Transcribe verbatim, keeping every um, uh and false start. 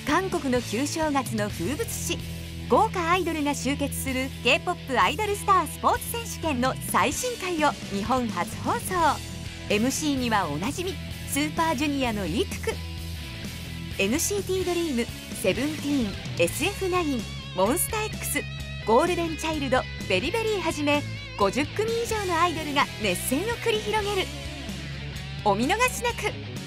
韓国の旧正月の風物詩、豪華アイドルが集結する K-ポップ アイドルスタースポーツ選手権の最新回を日本初放送。 エムシー にはおなじみスーパージュニアのイトゥク、 エヌシーティー ドリーム、セブンティーン、エスエフナイン、モンスター X、 ゴールデンチャイルド、ベリベリーはじめごじゅっくみ以上のアイドルが熱戦を繰り広げる。お見逃しなく。